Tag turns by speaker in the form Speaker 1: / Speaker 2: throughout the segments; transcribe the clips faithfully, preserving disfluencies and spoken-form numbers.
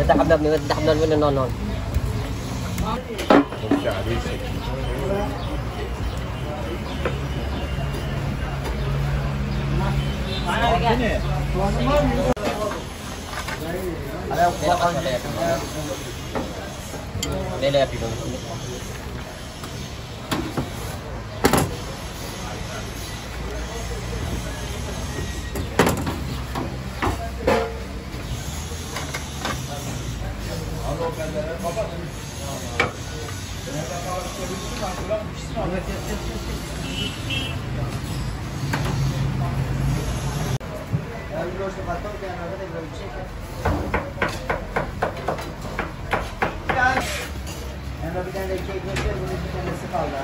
Speaker 1: ده حبل من ده حبل من نون نون đây là phim bir tane kek yapıyor, bunun bir tanesi kaldı.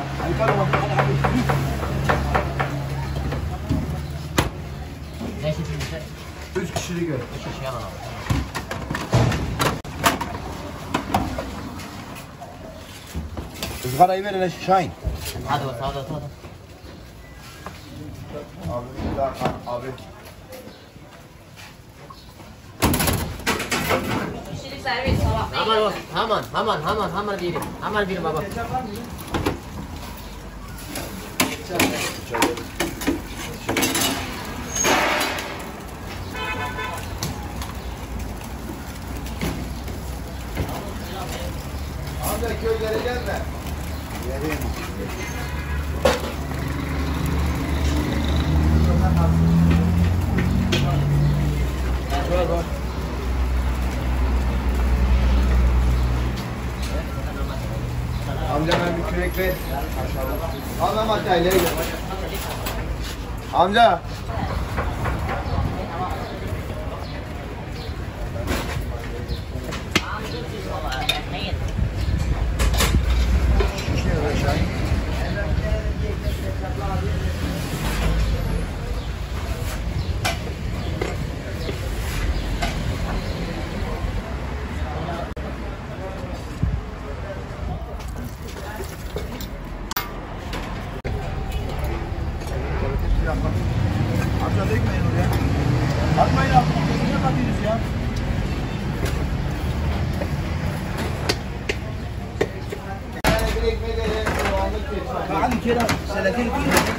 Speaker 1: Ne şekilde? Üç kişilik gör. Üç kişi yalan abi.
Speaker 2: Izgarayı ver hele Şahin.
Speaker 1: Hadi bak, hadi hadi.
Speaker 2: Abi bir daha abi.
Speaker 3: Kişilik servis.
Speaker 1: Hemen hemen hemen hemen hemen bir hemen bir baba.
Speaker 2: Amca köy gelecek mi? Geleyim. Var var. Amca ben bir kürek ver. Al lan hatta ileri gel. Amca. Amca dökmeyin oraya. Atmayın abi. Niye katıyorsunuz ya? Hadi kira. Selatin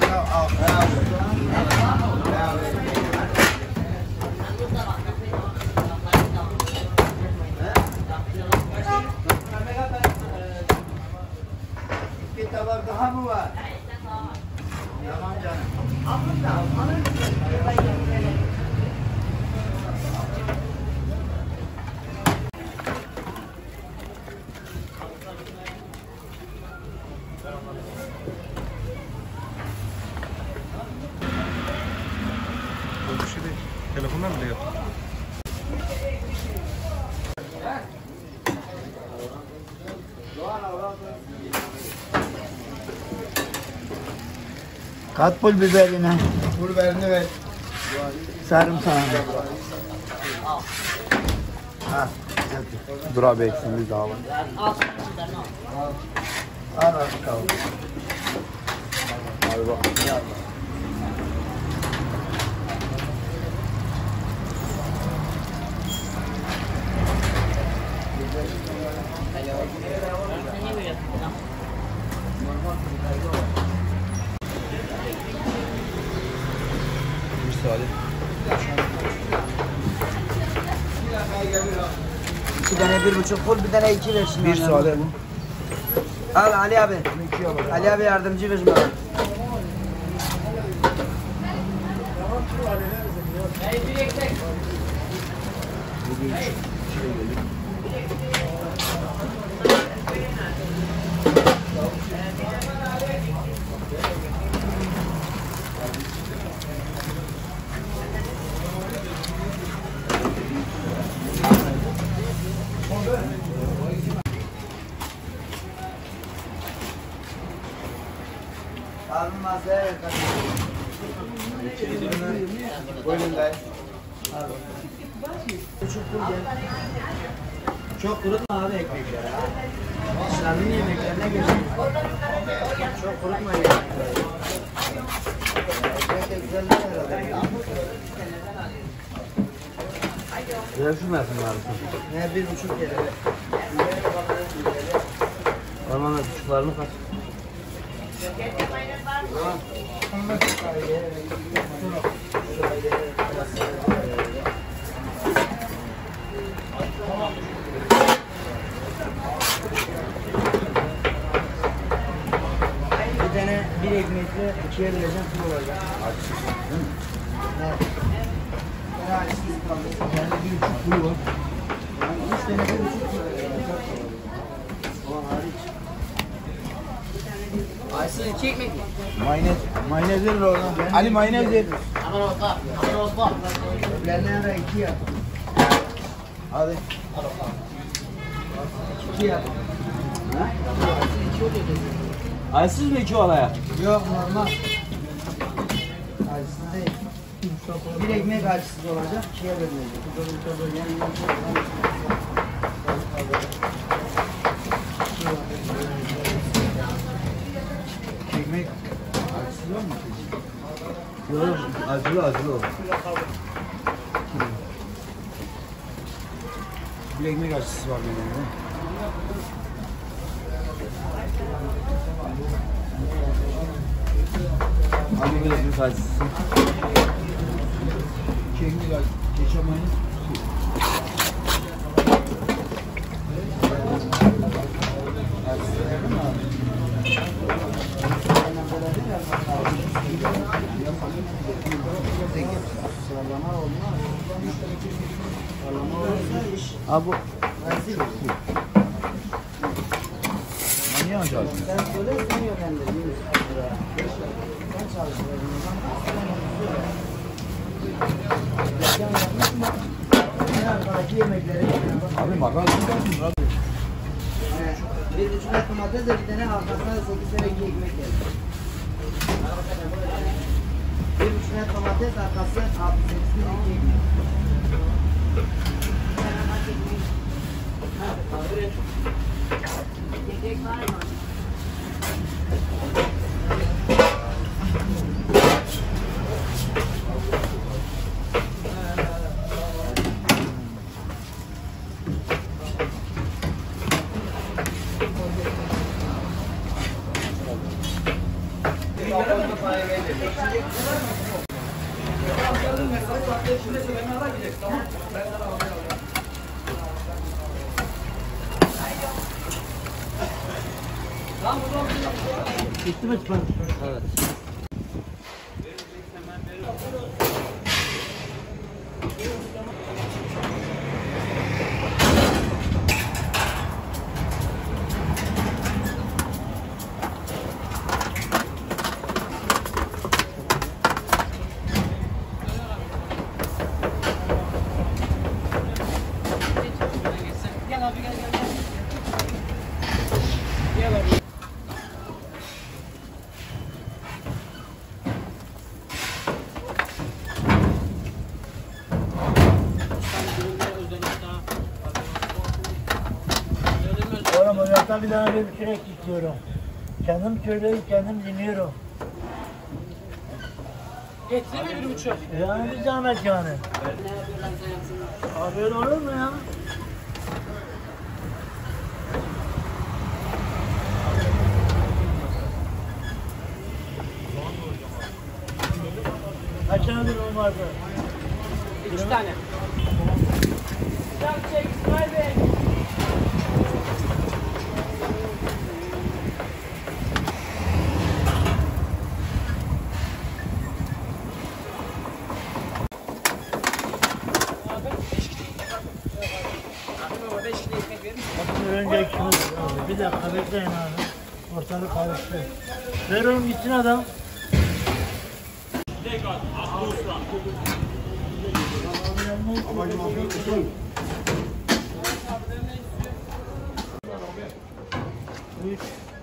Speaker 2: bir tabak daha mı var? Tamam canım.
Speaker 4: Bir şey değil. Telefondan bile yaptım.
Speaker 2: Kat pul biberine. Pul biberini ver. Sarımsağı. Ha.
Speaker 4: Dur abi eksiğimiz daha var.
Speaker 2: Al al bakalım.
Speaker 4: Abi bak. Bir saniye.
Speaker 5: İki tane bir buçuk full, bir tane iki versin.
Speaker 4: Bir sade bu.
Speaker 5: Al Ali abi. Ali abi yardımcı ver bana.
Speaker 2: Almaz evet. Buyurun dayı.
Speaker 5: Çok kurutma abi ekmekleri ha. İslam'ın yemeklerine geçin. Çok kurutma yemekleri. Ekmek de güzel herhalde.
Speaker 2: Ya şu mersin yarısı.
Speaker 5: Ne bir buçuk lira.
Speaker 2: Ormanda buçuklarını kaç?
Speaker 5: Bir tane bir ekmekle ikiye böleceğim pul olacak. Evet.
Speaker 2: Yani bir buçuk kuyu var.
Speaker 5: Üç tane bir buçuk kilo. O hariç.
Speaker 1: Ayşe iki ekmek mi?
Speaker 2: Mayonez, mayonez verir oradan. Ali mayonez verir.
Speaker 1: Aman olsa, aman olsa.
Speaker 5: Öbürlerine ara iki yap.
Speaker 2: Hadi.
Speaker 5: İki yap.
Speaker 2: Aysiz mi iki olaya?
Speaker 5: Yok normal. Acısız değil. Bir ekmek acısız olacak. İkiye bölünecek.
Speaker 2: Ekmek acısı var mı? Yok, acılı acılı olur. Bir ekmek acısı var benim. Abi bir ekmek acısı. İki ekmek acısı. Geçemeyin.
Speaker 5: Sıralama olmaz. Sıralama olursa iş.
Speaker 2: Abi bu
Speaker 5: Nasıl?
Speaker 2: niye acaba?
Speaker 5: Sen söyle sen yönlendir. Sen çalışıyorsun. Reklam yapmış mı? En arkadaki yemekleri.
Speaker 2: Abi makarna mı?
Speaker 5: Evet. Bir buçuk et domates de bir tane arkasına da sekiz tane iki ekmek gelir. Bir buçuk et domates arkası altı sekiz tane iki ekmek.
Speaker 2: Bitti mi sipariş? Evet.
Speaker 1: Gel abi gel gel. Gel abi.
Speaker 5: Oğlum ocaktan bir tane bir kürek istiyorum. Kendim söyleyip kendim dinliyorum.
Speaker 1: Getirme bir buçuk.
Speaker 5: Yani bir zahmet yani. Abi öyle olur mu ya? Kaç tane durum vardı?
Speaker 1: Üç tane. Can çek İsmail Bey.
Speaker 5: Bakın önce ikimiz oldu. Bir dakika bekleyin abi. Ortalık karıştı. Ver oğlum gitsin adam. Üç.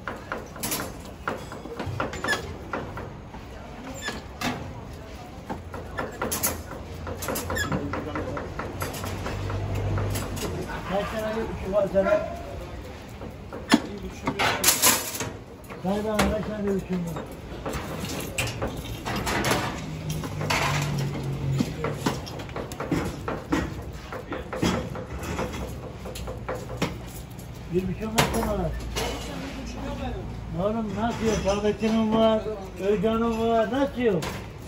Speaker 5: Kaç tane üçü var sana? Kaç tane kaç tane üçüm var? Bir buçuk metre var. Oğlum nasıl yok? Sabekçinin var, Özcan'ın var, nasıl yok?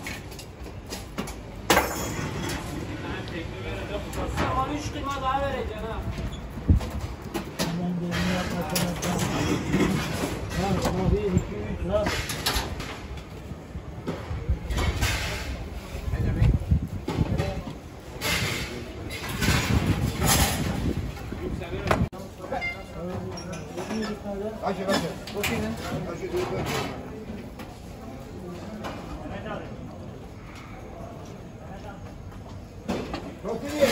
Speaker 3: Sana üç kıyma daha vereceksin ha.
Speaker 5: Ben de bunu yapmasam. Lan sana bir, iki, üç lan.
Speaker 2: Kaçı kaçı. Kaçı diyor. Rotini.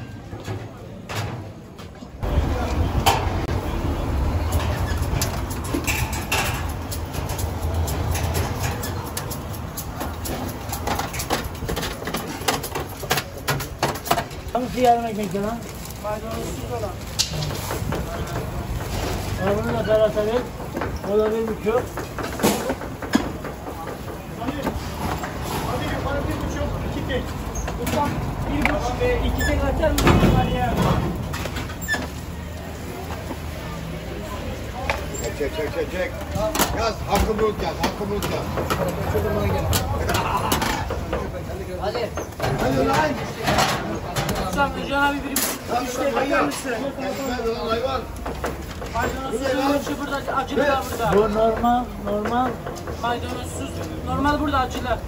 Speaker 5: Hangisi yarım ekmekli lan?
Speaker 3: Maydanozsuz olan.
Speaker 5: Ha bunu da Ferhat'a ver. O da bir buçuk.
Speaker 4: Hadi yukarı bir buçuk, iki tek.
Speaker 3: Ustam bir buçuk ve iki tek açar mısın? Hadi ya.
Speaker 2: Çek çek çek çek çek. Yaz hakkı bulut yaz. Hakkı bulut yaz.
Speaker 1: Hadi.
Speaker 2: Hadi lan.
Speaker 3: Ustam Özcan abi bir buçuk. Üç tek açar mısın?
Speaker 2: Hadi lan hayvan.
Speaker 3: Maydanozsuz burada, acılı da burada.
Speaker 5: Bu normal, normal.
Speaker 3: Maydanozsuz. Normal burada acılı.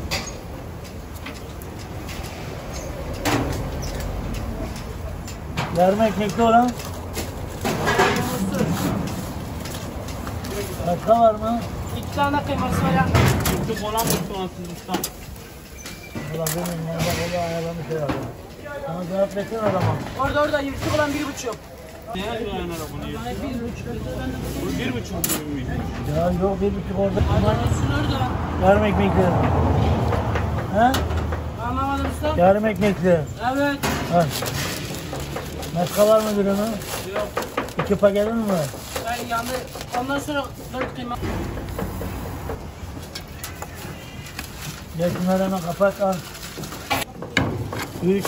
Speaker 5: Yarım ekmekli olan. Başka var mı?
Speaker 3: İki tane kıyması var ya.
Speaker 4: Küçük olan bu soğansız ustam.
Speaker 5: Ulan benim ya bak o da ayarlamış herhalde. Sana cevap versene adama.
Speaker 3: Orada orada yırtık olan bir buçuk.
Speaker 4: Ne yazıyor yani bunu yiyor?
Speaker 3: Bir buçuk.
Speaker 4: Bu bir buçuk mu?
Speaker 5: Ya yok bir buçuk orada.
Speaker 3: Maydanozsuz orada.
Speaker 5: Yarım ekmekli. He?
Speaker 3: Anlamadım ustam.
Speaker 5: Yarım ekmekli.
Speaker 3: Evet.
Speaker 5: Ha. Başka var mı ürünü?
Speaker 3: Yok.
Speaker 5: İki paketin mi var?
Speaker 3: Ben yandı. Ondan sonra dört kıyma.
Speaker 5: Gel şunları hemen kapat al. Üç.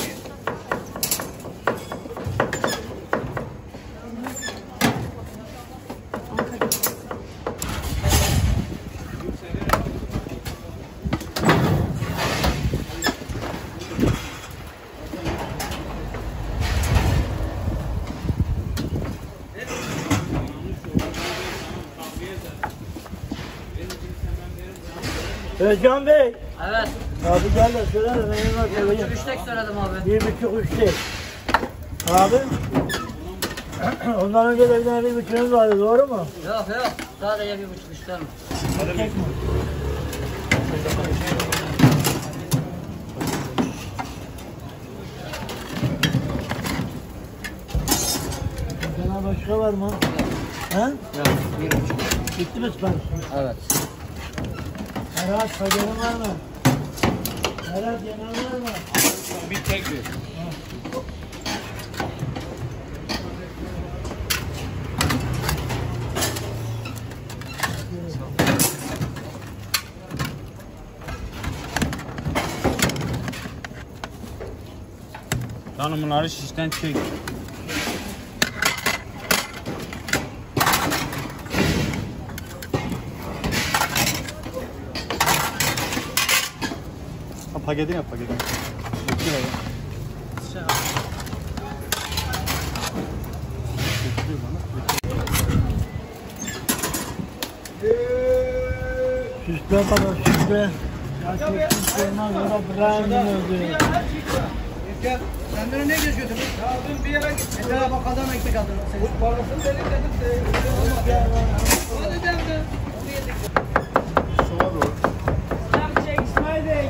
Speaker 5: Özcan Bey.
Speaker 1: Evet.
Speaker 5: Abi gel de söyle de ben yanına
Speaker 1: Bir
Speaker 5: söyleyeyim.
Speaker 1: buçuk üç tek söyledim abi.
Speaker 5: Bir buçuk üç tek. Abi. Ondan önce de bir tane bir buçuğumuz vardı doğru mu?
Speaker 1: Yok yok. Sadece bir buçuk üç tane.
Speaker 5: Tek mi? Sana başka var mı? He?
Speaker 1: Yok. Bir buçuk.
Speaker 5: Bitti mi sipariş?
Speaker 1: Evet.
Speaker 5: Ferhat, paketin var mı? Ferhat, yemeğin var mı?
Speaker 4: Bir tek bir. Canım bunları şişten çek. Ha, paketini yap paketini. İki lira. Getiriyor bana.
Speaker 5: Süsle baba, süsle. Ya çektim sormaz, o da Brian'ın öldü.
Speaker 2: Gel. Senden ne geziyorsun? Ya dün bir yere gittim. Mesela bak adam ekmek aldın. Bu parasını dedim dedim de. Hadi dedim. Soğan olur.
Speaker 3: Sen çek İsmail Bey.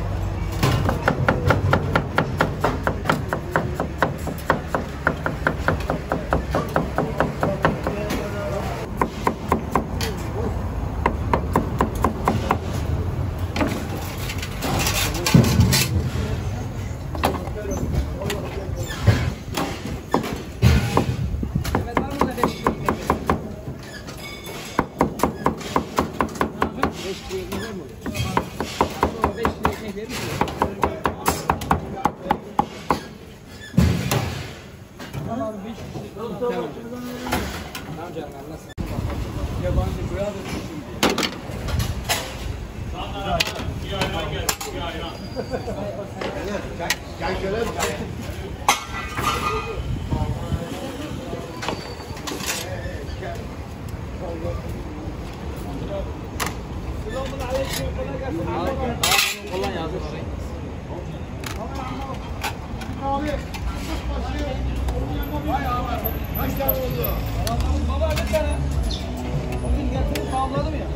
Speaker 2: Kaç tane oldu? Baba bir tane. Bugün getirip tamamladım ya.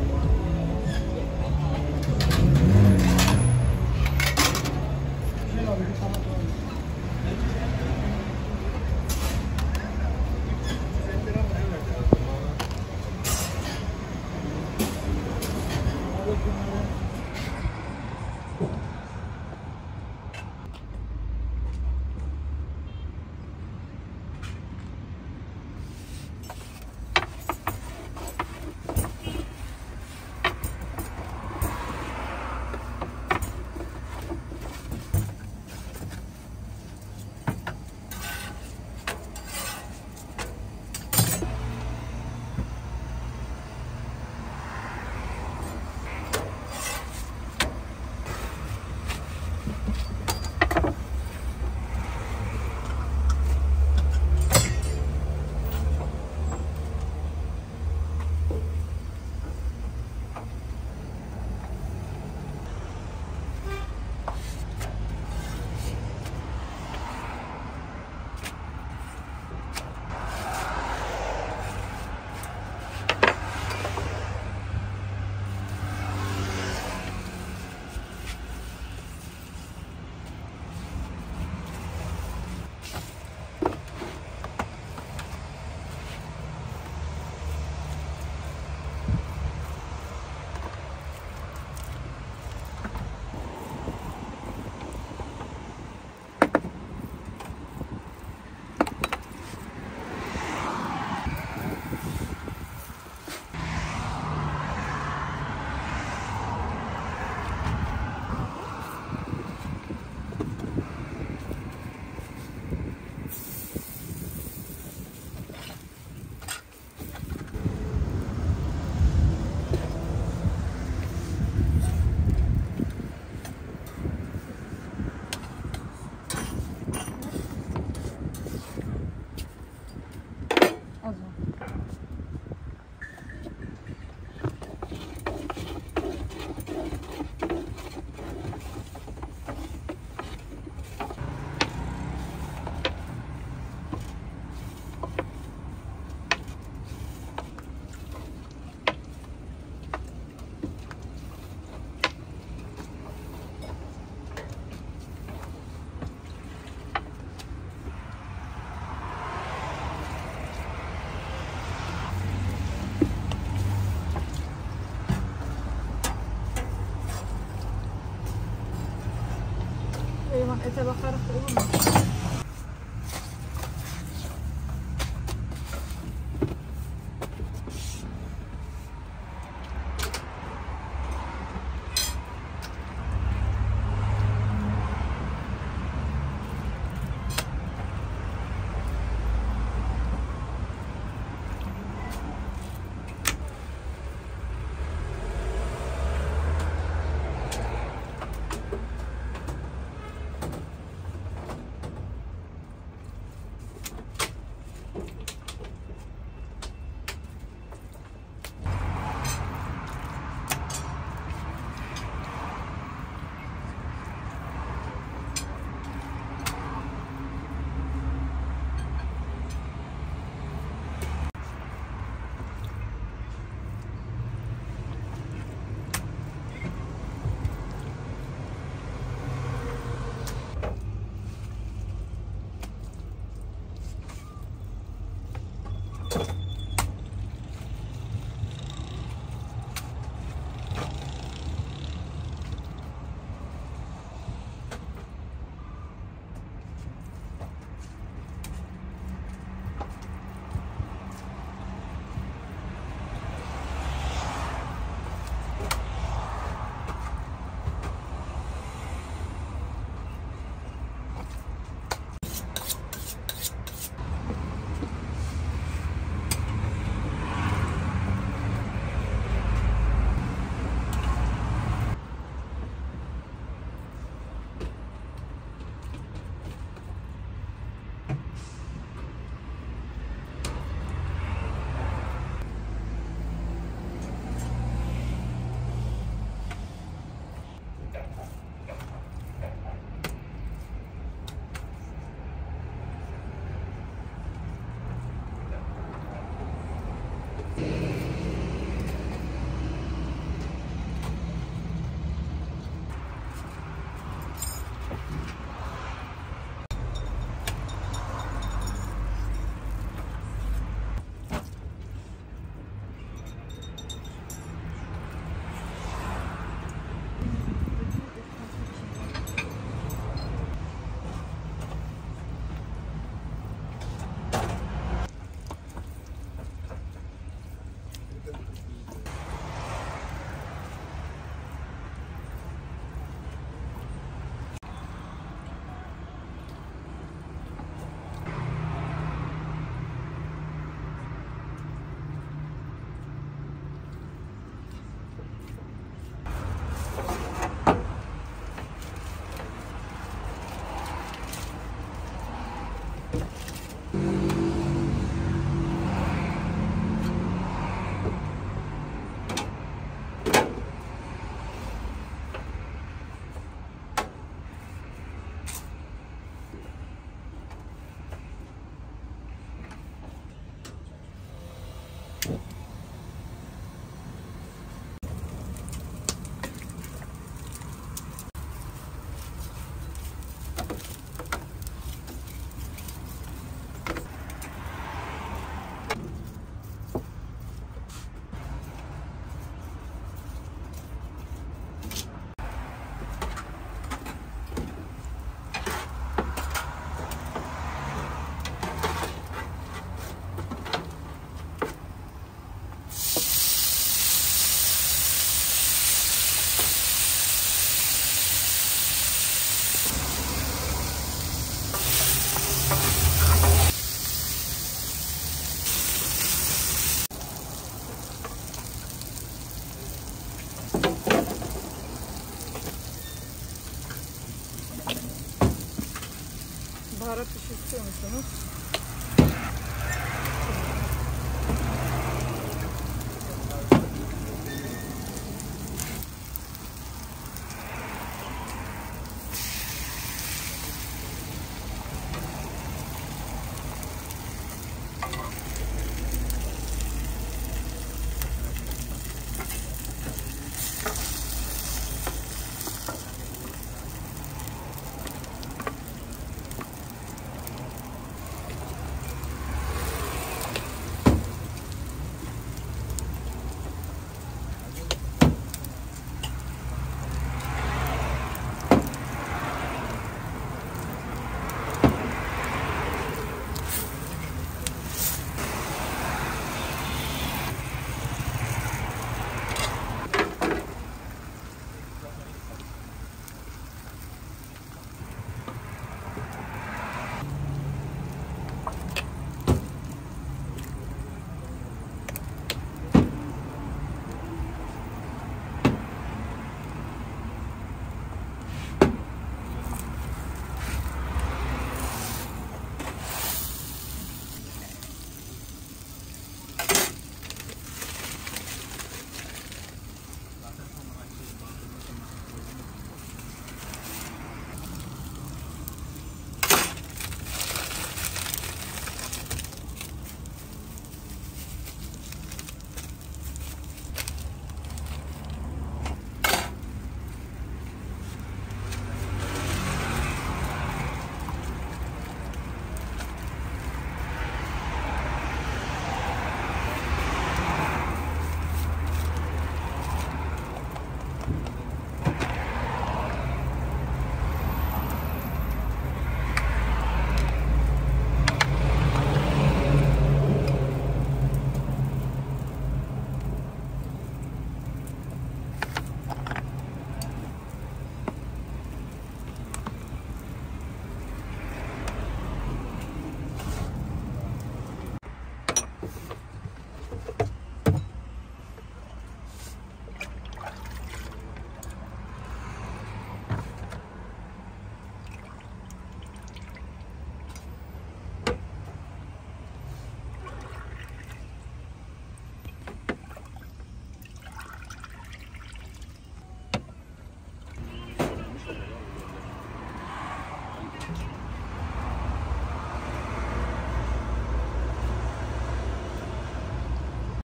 Speaker 2: Güzel abi, tamam tamam.
Speaker 3: Eyvah, ete bakarak olur mu? Baharat dışı istiyor musunuz?